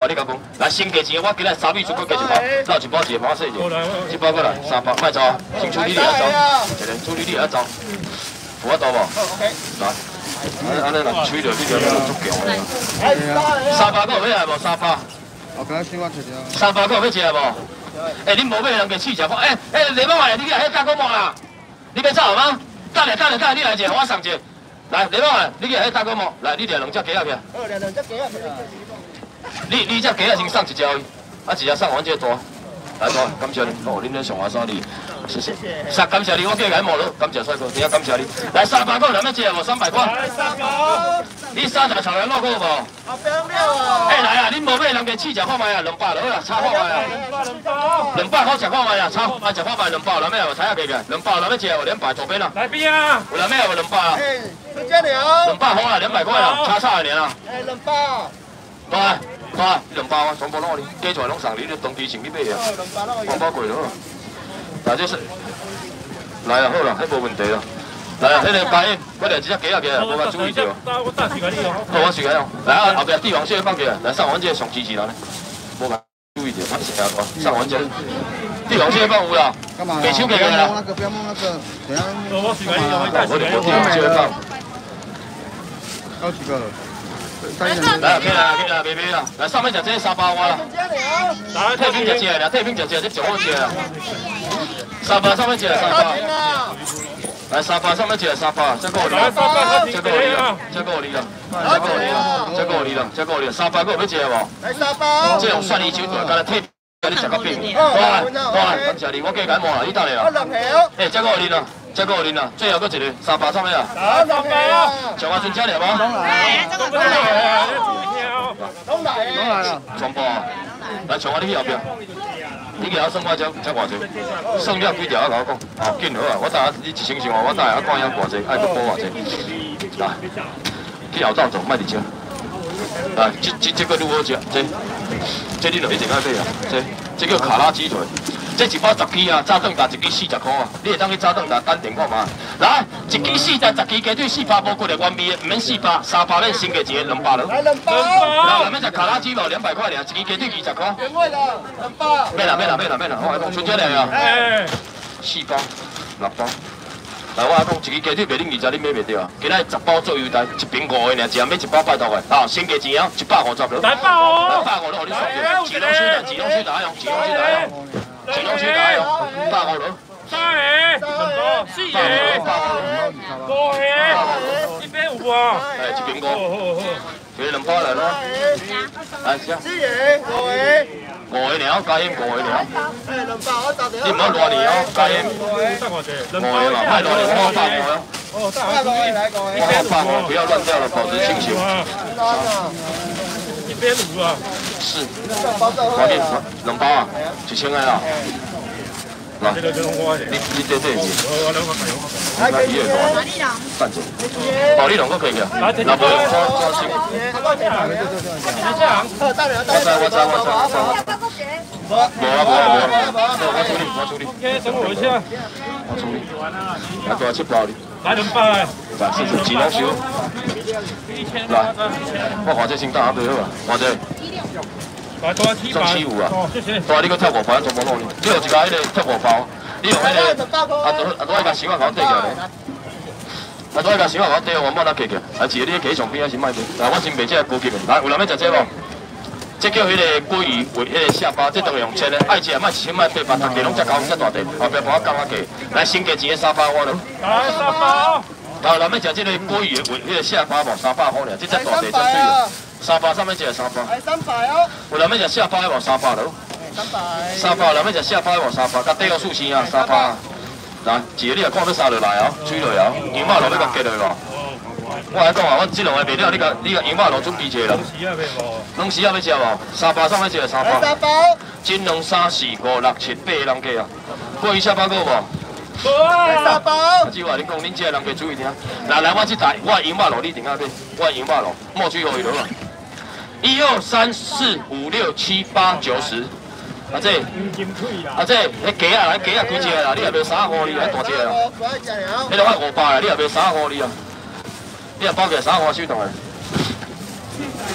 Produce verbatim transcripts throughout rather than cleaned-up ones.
你甲讲，来先加钱，我今日三米出，搁加一包，绕一包一个包细者，一包过来三包，卖走啊！先处理你来走，一个处理你来走，有法度无？来，安安尼若吹着你条路足强的。三包搁有要来无？三包。 后边先我吃掉。 三包搁有要吃来无？哎，恁无买人家试食看，哎哎，礼拜来你来迄加工膜啦，你要走吗？等下等下等下，你来一个，我送一个。来，礼拜来，你去迄加工膜，来，你掠两只鸡仔去。好，掠两只鸡仔去。你你只鸡仔先送一只，啊一只送阮这大。来大，感谢你，哦，恁咧上华山哩，谢谢。是，感谢你，我叫你摸了，感谢帅哥，真感谢你。来三百块，两百只无？三百块。来三百。你三十炒羊肉够无？啊，不要啊！哎来啊，恁无买人家试食看卖啊，两百落啊，炒看卖啊。两百两百。两百好食看卖啊，炒啊食看卖两百，两百无菜啊加起，两百两百只无？两百左边啦。来边啊？有两百无？两百啊？哎，这家了。两百好啊，两百块啊，炒炒的尔啊。哎，两百。来。好，两包啊，全部攞你，加出来拢送你，你当地请你买啊，红包贵咯。来这是，来啊，好啦，迄无问题啦。来啊，迄个白烟，我来只只鸡仔起来，无甲注意着。我打水给你哦。好，我水给你。来啊，后边帝王蟹放起来，来上阮这上支持人咧，无甲注意着，我先啊，上阮这帝王蟹放有啦，白手给来啦。那个不要摸那个，等下。我水给你，我带水给你。我帝王蟹放。好几个。来，可以啦，可以啦，别别啦，来上面食这沙巴蛙啦，来太平食这啦，太平食这这上好食啦，沙巴上面食沙巴，来沙巴上面食沙巴，这够你啦，这够你啦，这够你啦，这够你啦，这够你啦，这够你啦，沙巴够要食无？来沙巴，这用蒜泥酒大，干来太平，干你食到变，哇哇，感谢你，我加感冒啦，你等下啦，哎，这够你啦。这个恁啊，最后搁一个三百上面啊。三百啊！上我孙家了吗？来，这个都来，都来，都来了。全部啊！来，上我你去后边。你给我算我这这偌济？算了几条啊？甲我讲。哦，紧好啊！我等下你一清醒我，我等下看遐偌济，爱搁补偌济。来，去后灶做，卖伫遮。来，这这这个愈好食，这这你就一定爱买啊！这这叫卡拉鸡腿。这一包十支啊，炸顿打一支四十块啊，你会当去炸顿打单点看嘛？来，一支四十，十支鸡腿四百无骨的原味的，唔免四百，三百免先加一个两百了。来两包。来，咱们食卡拉鸡肉两百块尔，一支鸡腿二十块。原味的两百。免啦免啦免啦免啦，我来讲，春节来啊。哎。四包，六包。来，我来讲，一支鸡腿卖恁二十，恁买袂着啊？今仔十包做优待，一瓶五个尔，一人买一包拜托个。啊，先加钱啊，一百五十了。来百五。来百五了，你算着，自动收单，自动收单用，自动收单用。自动收单用，百五了。三个，四个，五个，一百五啊。哎，一瓶五。这两包来咯。来，四个，五个。五个了，加盐五个了。哎，两包我找你唔好乱嚟哦，加盐。五个嘛，太乱嚟，我百五了。哦，百五来个。我百五，不要乱掉了，保持清醒。一百五啊。是。快点，两包啊，一千个啦。来，你你这这是。来，一月多。半折。保利龙都可以的，那不用抓抓心。我知我知我知我知。无啊无啊无啊，我处理我处理。OK， 等我一下。我处理。来多少七包哩？来两百。来，是是，几笼收？来，我换这先打下最好啊，换这。来多七百。七五啊。谢谢。多你个跳五包，全部弄你。你有一个迄个跳五包，你用迄个啊多啊多一个小碗搞对起来。啊，多一个小碗搞对，我冇得客去。啊，是你企上边还是卖面？来，我先卖这个高级面。来，有人要食这无？这叫迄个鲑鱼为迄个下巴，这都用切的。爱食卖一千卖八百，大家拢食高这大地，后壁帮我降下价。来，先加钱的三百我咯。来三百。好，人要食这个鲑鱼为迄个下巴无三百块尔，这只大地真水了。三百上面这个三百。来三百哦。有人要食下巴的无三百咯。三百。三百，人要食下巴的无三百，甲底个数钱啊，三百。来，一个你也看要杀落来哦，吹落哦，羊肉路要甲夹落无？我来讲啊，我这两个卖了，你甲你甲羊肉路准备一下啦。龙时啊要无？龙时啊要食无？三百上要食三百。三包。金两三四五六七八个人价啊。过鱼下巴个无？无。三包。啊，只话你讲，恁这人家注意听。来来，我这台我羊肉路你定下买，我羊肉路莫水互伊落啦。一二三四五六七八九十。啊这，啊这，迄鸡啊，来鸡啊几只啦？你也卖三十五哩，还大只啦？迄个我五百啦，你也卖三十五哩啊？你也包起来三十五收倒来。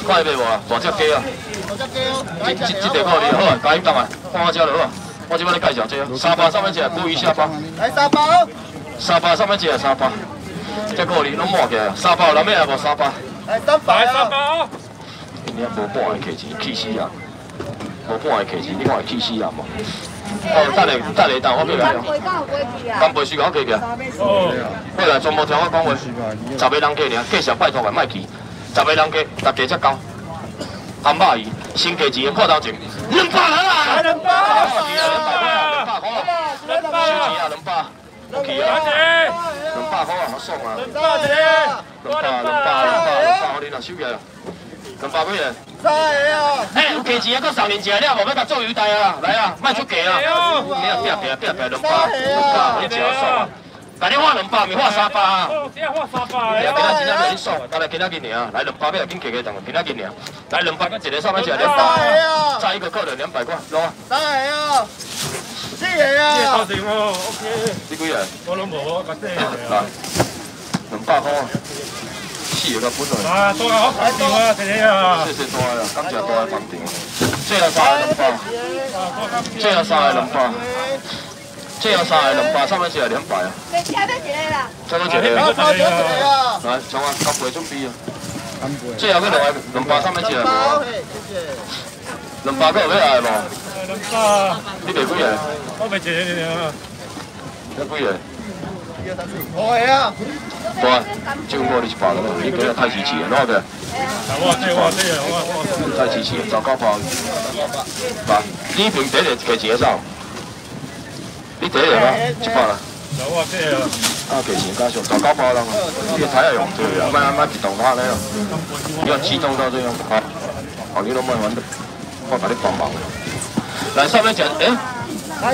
看伊卖无啊？大只鸡啊！这这这地够哩，好啊，加一档啊，看我遮就好啊。我即摆咧介绍这啊，三八上面一个鲈鱼下巴。 来三包。 三八上面一个三八，这够哩，拢满起来啊。三八有人要来无三八？ 来三包。 来三包。 你啊无半个客钱，气死啊！无半个客钱，你看会气死啊无？哦，等下等下等，我要来了。干杯时间我加起来。 哦。 过来，全部听我讲话。十个人加尔，介绍拜托个莫去。十个人加，大家才交。汉巴鱼，新价钱看头前，两百人啊！ 两百， 两百块啊！两百块啊！ 两百， 收钱啊！两百，落去啊！两百块啊，好爽啊！ 两百钱， 两百，两百，两百，两百，好恁啊，收起来。两百几个？ 三个啊！ 哎，有价钱啊，搁送面食了，无要甲做优待啊！来啊，莫出价啊！你啊，拼拼拼拼两百，两百，好恁吃好爽啊！但你画两百，咪画三百啊！ 哦，这画三百哎呀， 的。 今仔真正袂爽啊！今日今仔日尔，来两百要紧加加等，今仔日尔，来两百，跟一个上面一个两百，再一个客人两百块，喏。 三个啊！四个这啊！ 头前哦 ，OK。 你几个？ 我拢无，我甲这。 来，两百块，四个本来。 啊，多好看点啊，这个啊。 谢谢大个，感谢大个房顶。这要三个两百，这要三个两百，这要三个两百，上面一个两百啊。 再加多一个啦。 再多一个。 好，多一个啊！ 来，从啊，干杯准备啊。 干杯。 这要个两个两百上面一个无？两百个有要来无？ 两百。 你卖几个？ 我卖一个尔。 你几个？ 五个啊！ 大，就我你一百个，你给我太稀奇了，喏个。 啊，我这我这我我。 太稀奇了，糟糕包。来，你平第一个加几个少？你第一个吗？一百啦。 有我这个。 啊，价钱加上糟糕包啦，你睇下用对啊，慢慢自动化咧，要自动到这样，好，好你都慢慢的，我给你帮忙。来上面讲，哎， 来，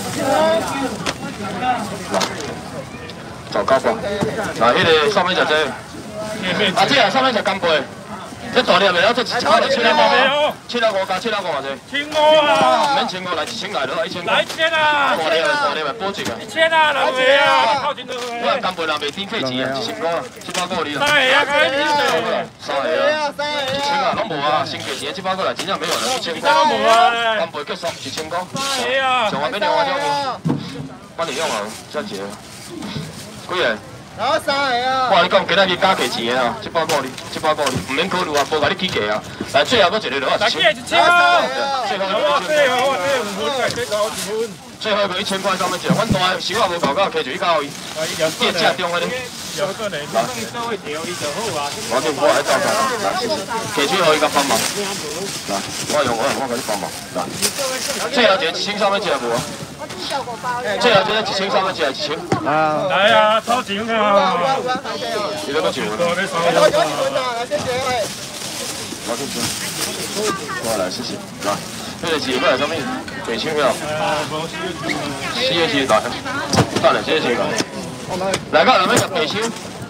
来，糟糕包，来，迄个上面讲这，啊，这啊上面讲干杯。这大粒的了，这一块就七两五，七两五加七两五偌济？ 千五啊！ 免千五，来一千来了，一千。 来一千啊！ 大粒的，大粒的，保证啊！ 一千啊，两个啊，靠近两个。 我干杯人袂顶客钱啊，一千五啊，七百个你啦。 三个啊，开始了。三个啊， 三个一千啊，拢无啊，新价钱七百个来，真正没有了，一千块。 无啊。 干杯结束一千块。 三个啊。 上万免两万张面，帮你用啊，再一个。几个？ 然后三个啊！ 我跟你讲，今仔日加价钱的啊，七百个你，七百个你，唔免考虑啊，无甲你起价啊。来，最后搁一个落啊，一千。 一千啊！ 最後我这个我这五分，这个我一分。 最後一個一千塊三蚊一，阮大收啊無夠夠，摕住伊交伊。你只中嗰啲。 有個嚟，當你收一條，伊就好啊。 我叫我喺度講，摕出可以甲幫忙。嗱，我用我我甲你幫忙。嗱，最後一個一千三蚊一無啊？最後一個一千三蚊一係一千。 啊！ 來啊，超錢啊！ 你都個錢喎？ 多有幾分啊？來謝謝喂。 我先先。我來試試。嗱，呢個字過嚟上面幾千票？四個字大，得嚟四個字大。來，家下面就白手。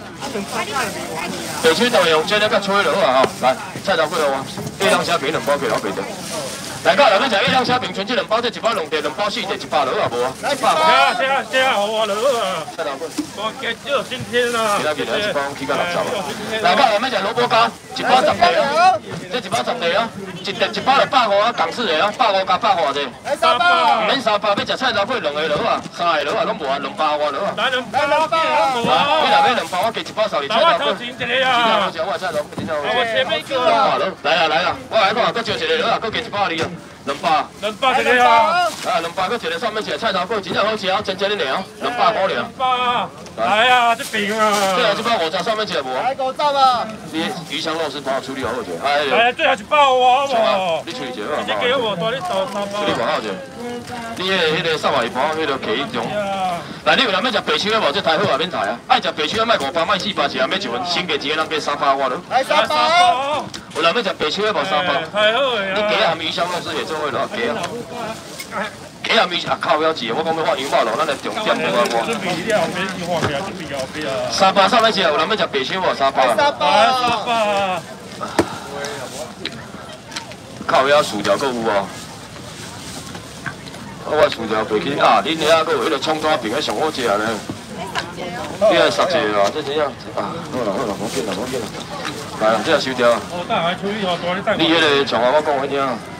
白手就係用這個吹落啊！嚇，來菜頭幾號啊？一兩蝦餅兩包幾多幾多？來，家下面就一兩蝦餅全隻兩包，即一包兩碟，兩包四碟，一百落啊無啊？一百。 這樣這樣這樣好啊，落啊！ 菜頭幾？ 我今只有今天啊。 其他幾多？一包起價六十啊！來，家下面就蘿蔔糕，一包十碟啊！這一包十碟啊！一碟一包就百五啊，港式的啊，百五加百五啫。 來三包。 免三百，要食菜頭粿兩個落啊，三個落啊，攏無啊，兩百外落啊。 來兩包，兩包你若買兩包，我加一包送你菜頭粿。 超錢一個啊！ 真正好食，我菜頭粿真正好我食。 前面個。 來啊來啊，我來講，佫招一個落啊，佫加一包你啊，兩百。 兩包一個啊！ 啊，兩百佫一個上面一個菜頭粿，真正好食啊，真正哩靚，兩百塊了。 兩包。來啊，這邊啊！ 對啊，這包五十上面一個無。 來五十啊！ 你魚香肉絲幫我處理好者。哎。 來，最後一包我好無？你處理者好。 你給我多，你多三包。 處理偌好者。你迄個迄個三百一包，迄個加一種。來，你有人要食白手的無？這太好啊，免抬啊！愛食白手的，賣五百，賣四百，一人買一份，新價錢的人加三百我咯。 來三包。 有人要食白手的無？三包。 太好了。 你雞含魚香肉絲會做伙落雞啊？雞含魚啊靠，要錢！我講要發羊肉咯，咱來重點無啊我。三百三百隻，有人要食白手無？三百。 三包。 三包。 靠，要薯條佫有哦。我薯條袂去啊！恁遐佫有迄個蔥抓餅，上好食咧。你來殺者啊！這怎樣？啊，好啦好啦，冇緊啦冇緊啦。 来，这也收掉。 哦，等下处理哦，大你等。 你迄个从话我讲我听。